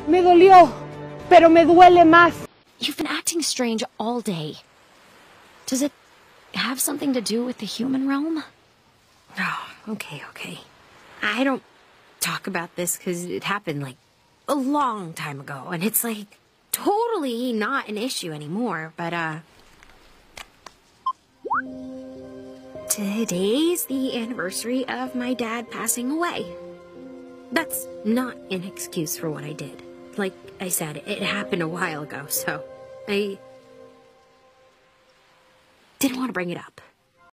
Me dolió, pero me duele más. You've been acting strange all day. Does it have something to do with the human realm? Oh, okay. I don't talk about this because it happened, like, a long time ago, and it's, like, totally not an issue anymore, but, today's the anniversary of my dad passing away. That's not an excuse for what I did. Like I said, it happened a while ago, so I didn't want to bring it up.